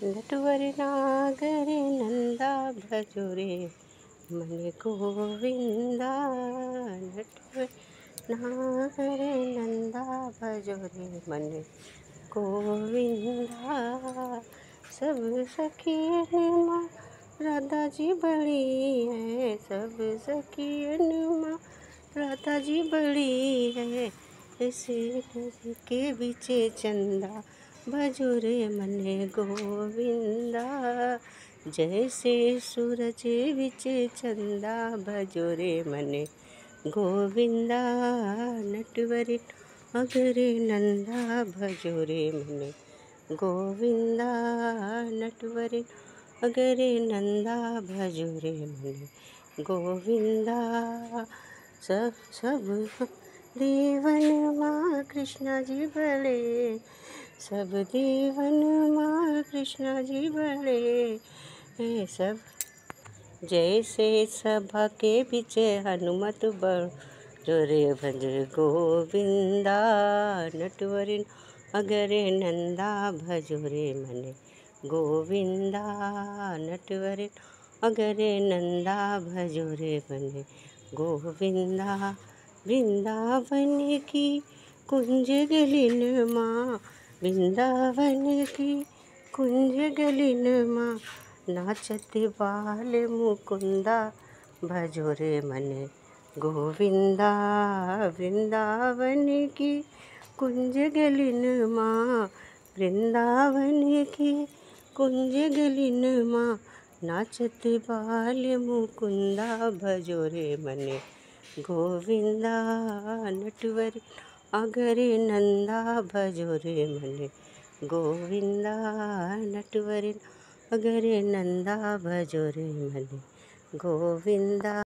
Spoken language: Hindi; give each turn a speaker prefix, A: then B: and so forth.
A: नटवर नागरे नंदा भजो रे मन गोविंदा। नटवर नागरे नंदा भजो रे मन गोविंदा। सब सखियन माँ राधा जी बड़ी है, सब सखियन माँ राधा जी बड़ी है। ऐसे नदी के बीचे चंदा भजो रे मन गोविंदा। जैसे सूरज बीचे चंदा भजो रे मन गोविंदा। नटवर नागरे नंदा भजो रे मन गोविंदा। नटवर नागरे नंदा भजो रे मन गोविंदा। सब देवन माँ कृष्णा जी बड़े, सब देवन माँ कृष्णा जी बड़े हैं। सब जैसे सभा के पीछे हनुमत बड़ो रे भज गोविंदा। नटवर नागरे नंदा भजो रे मन गोविंदा। नटवर नागरे नंदा भजो रे मन गोविंदा। वृंदावन की कुंज गलिन माँ, वृंदावन की कुंज गलिन माँ नाचत बाल मुकुंदा भजो रे मन गोविंदा। वृंदावन की कुंज गलिन माँ, वृंदावन की कुंज गलिन माँ नाचत बाल मुकुंदा भजो रे मन गोविंदा। नटवर नागरे नंदा भजो रे मन गोविंदा। नटवर नागरे नंदा भजो रे मन गोविंदा।